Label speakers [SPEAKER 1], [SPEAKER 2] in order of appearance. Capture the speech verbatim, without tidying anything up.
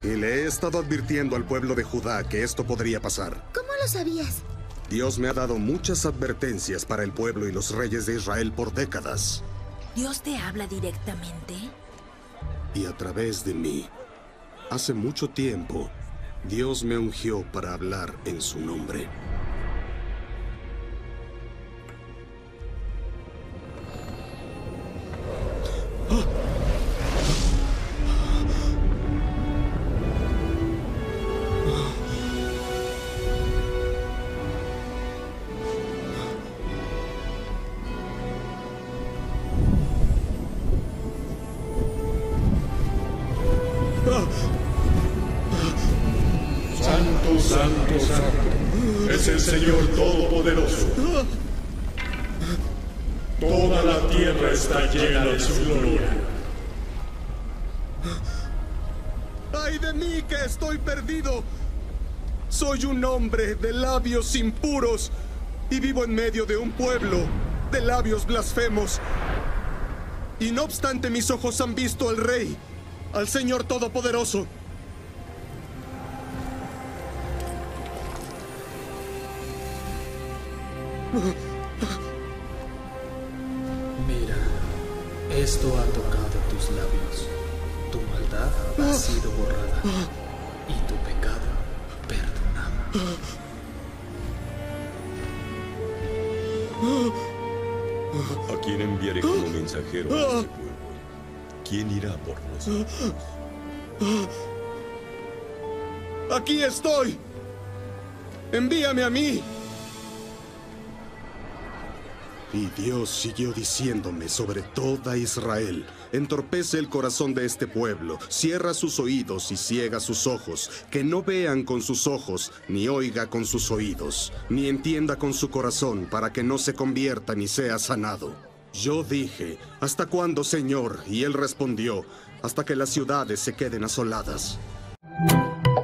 [SPEAKER 1] Y le he estado advirtiendo al pueblo de Judá que esto podría pasar.
[SPEAKER 2] ¿Cómo lo sabías?
[SPEAKER 1] Dios me ha dado muchas advertencias para el pueblo y los reyes de Israel por décadas.
[SPEAKER 3] ¿Dios te habla directamente?
[SPEAKER 1] Y a través de mí. Hace mucho tiempo, Dios me ungió para hablar en su nombre.
[SPEAKER 4] Santo, santo, santo, es el Señor Todopoderoso. Toda la tierra está llena de su gloria.
[SPEAKER 1] ¡Ay de mí que estoy perdido! Soy un hombre de labios impuros y vivo en medio de un pueblo de labios blasfemos. Y no obstante mis ojos han visto al Rey, al Señor Todopoderoso.
[SPEAKER 5] Mira, esto ha tocado tus labios. Tu maldad ha sido borrada y tu pecado perdonado.
[SPEAKER 6] ¿A quién enviaré como mensajero a este pueblo? ¿Quién irá por nosotros?
[SPEAKER 1] ¡Aquí estoy! ¡Envíame a mí! Y Dios siguió diciéndome sobre toda Israel: entorpece el corazón de este pueblo, cierra sus oídos y ciega sus ojos, que no vean con sus ojos, ni oiga con sus oídos, ni entienda con su corazón, para que no se convierta ni sea sanado. Yo dije: ¿hasta cuándo, Señor? Y él respondió: hasta que las ciudades se queden asoladas.